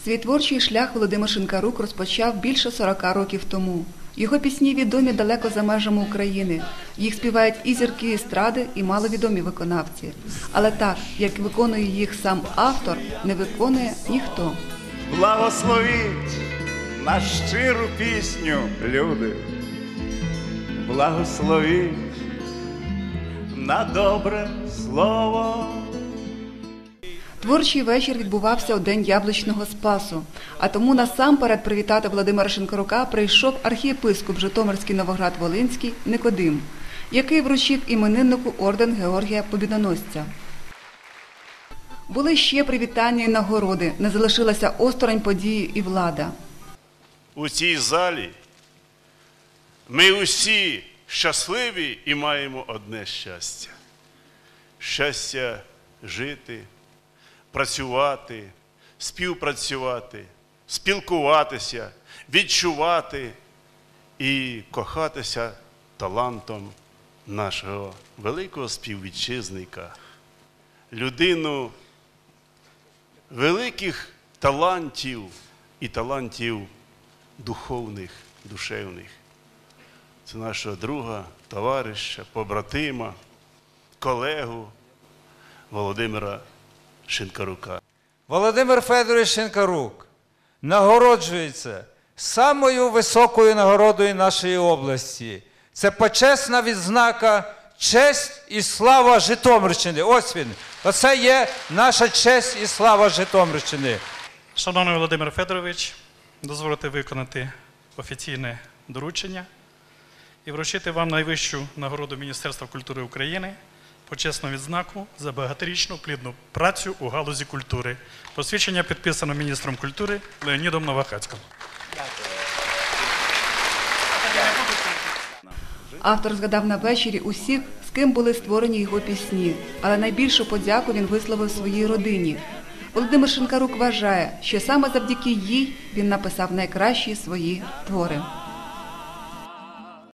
Свій творчий шлях Володимир Шинкарук розпочав більше 40 років тому. Його пісні відомі далеко за межами України. Їх співають і зірки естради, і маловідомі виконавці. Але так, як виконує їх сам автор, не виконує ніхто. Благословіть на щиру пісню, люди. Благословіть на добре слово. Творчий вечір відбувався у день Яблучного Спасу, а тому насамперед привітати Володимира Шинкарука прийшов архієпископ Житомирський Новоград-Волинський Никодим, який вручив імениннику орден Георгія Побідоносця. Були ще привітання і нагороди, не залишилася осторонь події і влада. У цій залі ми усі щасливі і маємо одне щастя. Щастя жити, працювати, співпрацювати, спілкуватися, відчувати і кохатися талантом нашого великого співвітчизника. Людину великих талантів і талантів духовних, душевних. Це нашого друга, товариша, побратима, колегу Володимира Шинкарука. Володимир Федорович Шинкарук нагороджується самою високою нагородою нашої області. Це почесна відзнака «Честь і слава Житомирщини». Ось він. Оце є наша честь і слава Житомирщини. Шановний Володимир Федорович, дозвольте виконати офіційне доручення і вручити вам найвищу нагороду Міністерства культури України – почесну відзнаку за багаторічну плідну працю у галузі культури. Посвідчення підписано міністром культури Леонідом Новохацьким. Автор згадав на вечорі усіх, з ким були створені його пісні, але найбільшу подяку він висловив своїй родині. Володимир Шинкарук вважає, що саме завдяки їй він написав найкращі свої твори.